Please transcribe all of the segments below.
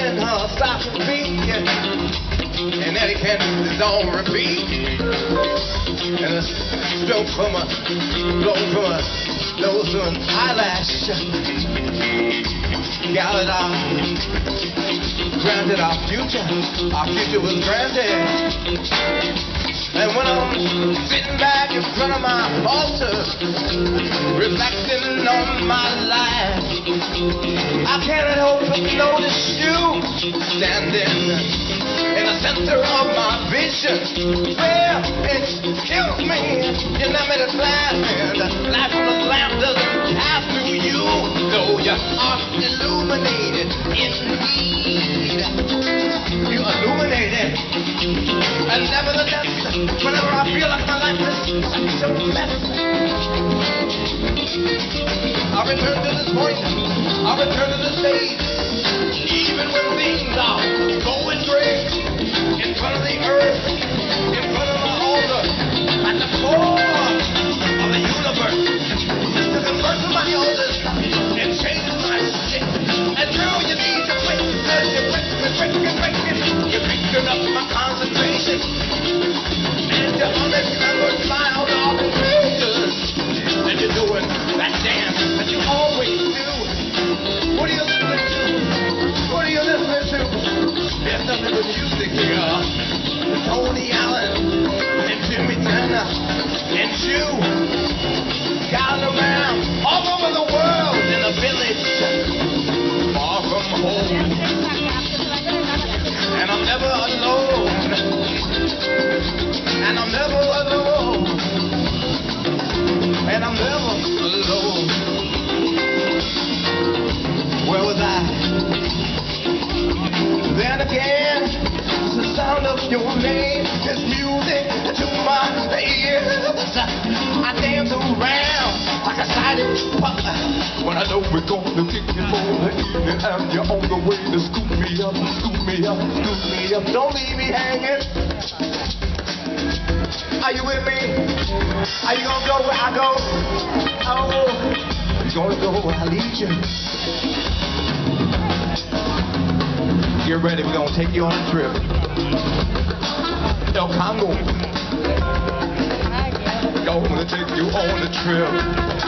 and stop the beat, and Eddie Kennedy is on repeat, and a stroke from a blow from a nose to an eyelash, galloped off, granted our future was granted. And when I'm sitting back in front of my altar, reflecting on my life, I can't help but notice you standing in the center of my vision. Well, excuse me, you let me to laugh, and the light from the lamp doesn't pass through you, though you are illuminated indeed. You illuminated, and nevertheless, whenever I feel like my life is such a mess, I return to this point, I return to the stage, even when things are going great, in front of the earth, in front of my altar, at the core of the universe, just to convert to my elders and change my shit. And now you need to break, you're breaking, you're picking up my concentration. And you're unexpected smile all the faces. And you're doing that dance that you always do. What are you listening to? What are you listening to? There's nothing but music here. Tony Allen and Jimmy Tanner and you gathered around all over the world in a village far from home. And I'm never alone. And I'm never alone. And I'm never alone. Where was I? Then again, the sound of your name is music to my ears. I dance around like a sided pup when I know we're gonna kick you for the evening, and you're on the way to scoop me up, scoop me up, scoop me up. Don't leave me hanging. Are you with me? Are you gonna go where I go? Oh, you're gonna go where I lead you. Get ready, we're gonna take you on a trip. El Congo. Gonna take you on a trip.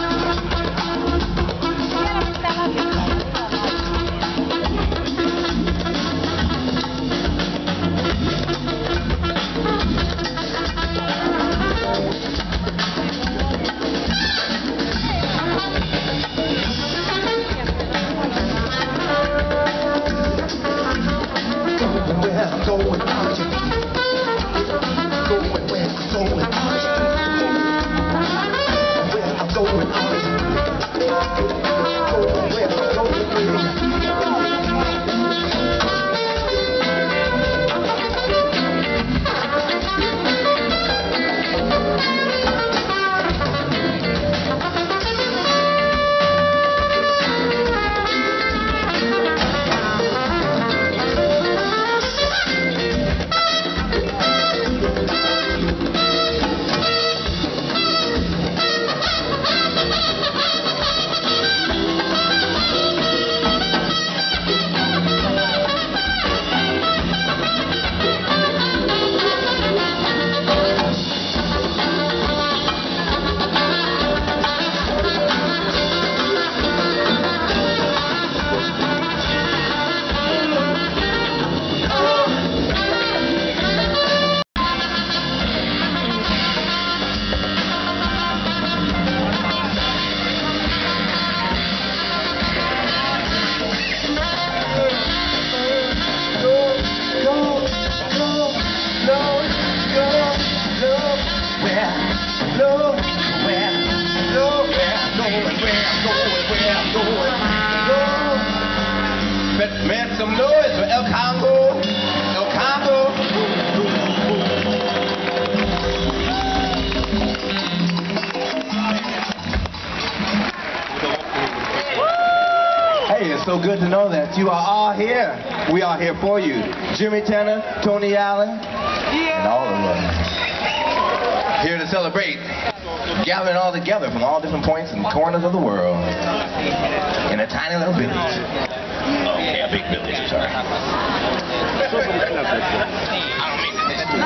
Make some noise for El Congo. El Congo. Hey, it's so good to know that you are all here. We are here for you. Jimmy Tanner, Tony Allen, and all of us. Here to celebrate, gathering all together from all different points and corners of the world in a tiny little village. Big Billy, I'm sorry. I don't mean to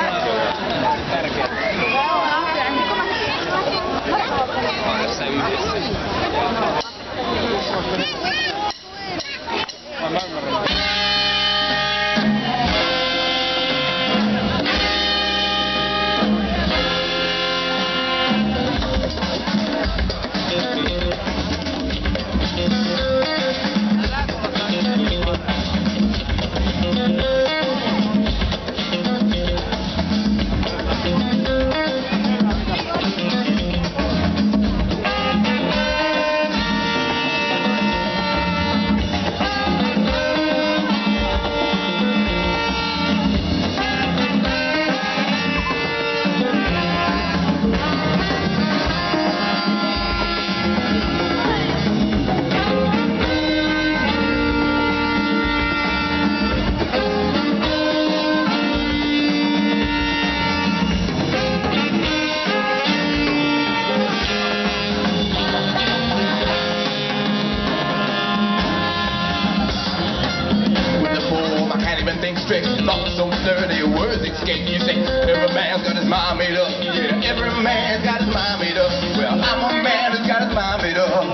thoughts so dirty, words escape. You say, every man's got his mind made up. Yeah, every man's got his mind made up. Well, I'm a man who's got his mind made up.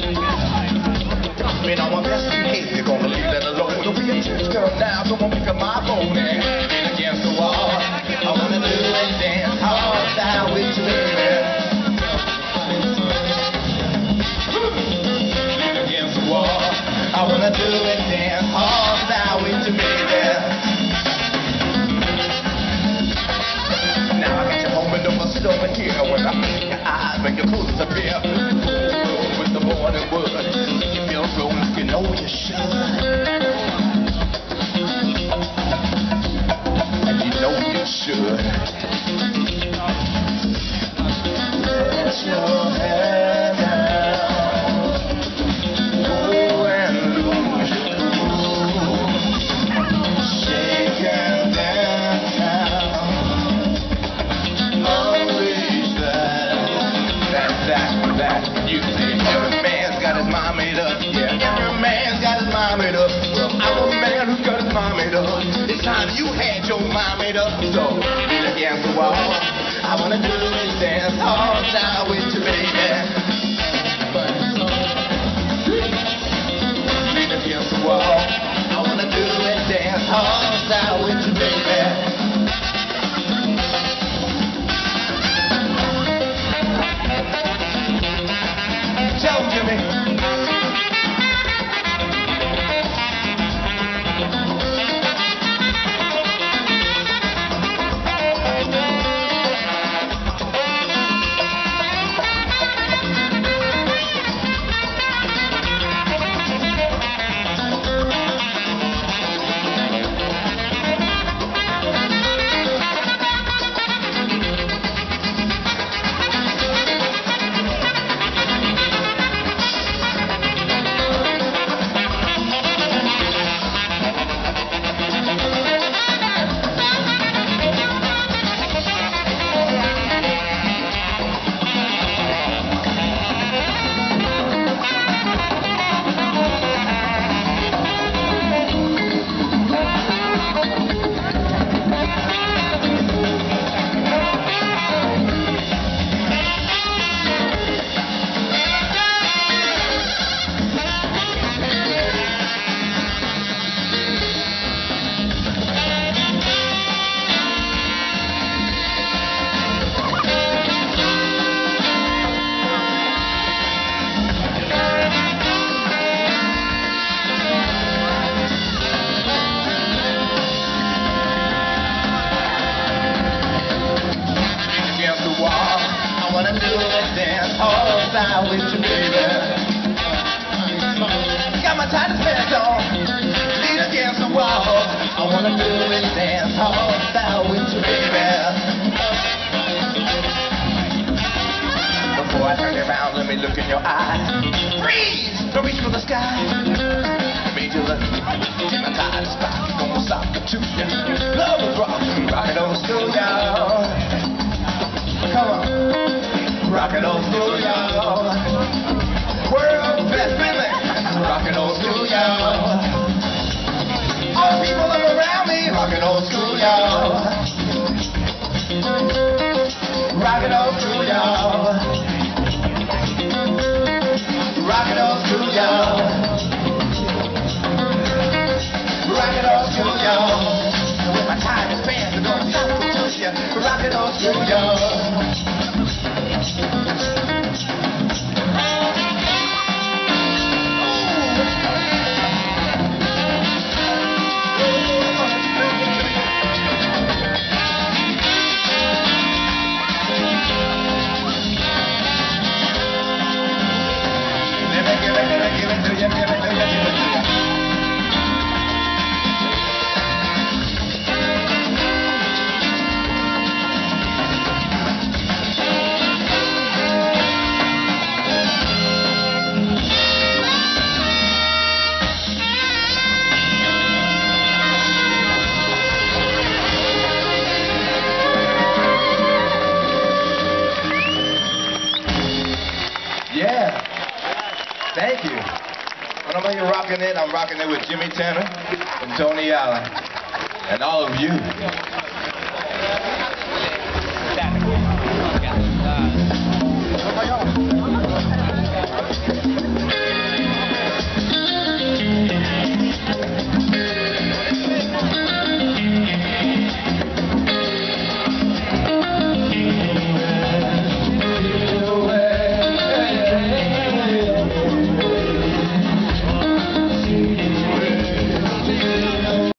Been on my best behavior, gonna leave that alone. Don't be a church girl now, come on, pick up my phone and lean against the wall. I wanna do and dance hard down with you, baby. Lean against the wall. I wanna do and dance hard down with you, baby. Over here, when I look in your eyes, when your clothes disappear, with the morning wood, you feel so, you know you should, and you know you should. Let your head down, go and lose your cool, shake and dance now. That you say every man's got his mind made up. Yeah, every man's got his mind made up. Well, I'm a man who's got his mind made up. It's time you had your mind made up. So lean against the wall. I wanna do is dance all down with you, baby. Lean against the wall. I wanna do is dance all down with you, baby. Tell Jimmy. All with you, baby. Got my tightest pants on, lean against the wall. I wanna do it, dance all down with you, baby. Before I turn around, let me look in your eyes. Freeze! Don't reach for the sky. Made you look, hypnotized by, gonna stop the two. Love is rock, rock it on school, y'all. Come on, rock it on school, y'all. World best rhythm, rock it on school, y'all. you're young. Yeah, thank you. When I'm here rocking it, I'm rocking it with Jimmy Tanner and Tony Allen and all of you.